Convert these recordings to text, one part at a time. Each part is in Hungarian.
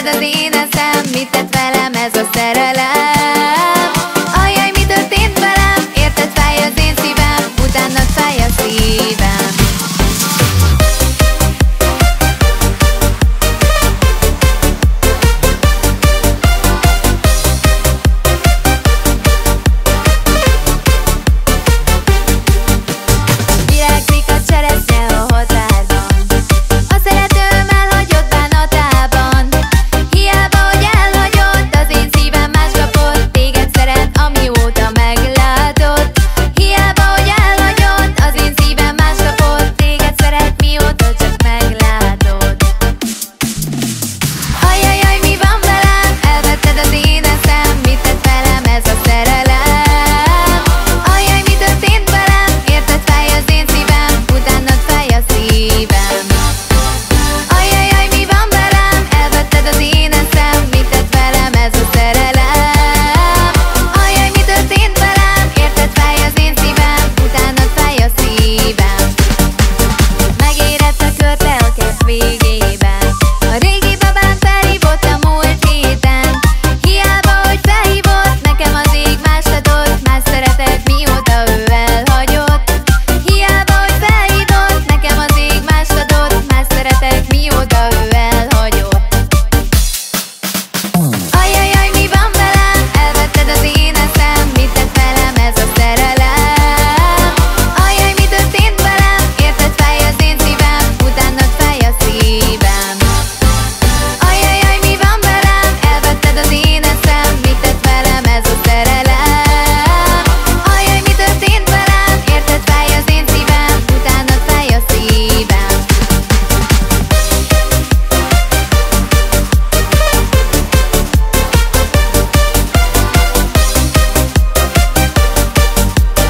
Elvetted az én eszem, mit tett velem ez a szerelem? Ajjaj, mi történt velem? Érted, fáj az én szívem, utánad fáj a szívem. Virágzik a cseresznye a határban, a szeretőm elhagyott bánatában. Hiába, hogy elhagyott, az én szívem más kapott, téged szeret, amióta meglátott. Hiába, hogy elhagyott, az én szívem más kapott, téged szeret, mióta csak meglátott. Ajjajaj, mi van velem? Elvetted az én eszem, mit tett velem ez a szerelem? Ajjaj, mi történt velem? Érted, fáj az én szívem, utánad fáj a szívem. Ajjajaj, mi van velem? Elvetted az én eszem, mit tett velem ez a szerelem? Ajjaj, mi történt velem? Érted, fáj az én szívem, utánad fáj a szívem. Megérett a körte a kert végében, a régi babám felhívott a múlt héten. Hiába, hogy felhívott, nekem az ég mást adott, más szeretett, mióta ő elhagyott. Hiába, hogy felhívott, nekem az ég mást adott, más szeretett, mióta ő elhagyott. Ajjajaj, mi van velem? Elvetted az én eszem, mit tett velem ez a szerelem? Ajjaj, mi történt velem? Érted, fáj az én szívem, utánad fáj a szívem. Ajjajaj, mi van velem? Elvetted az én eszem, mit tett velem ez a szerelem? Ajjaj, mi történt velem? Érted, fáj az én szívem, utánad fáj a szívem.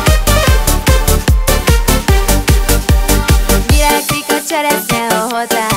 Virágzik a cseresznye a határban,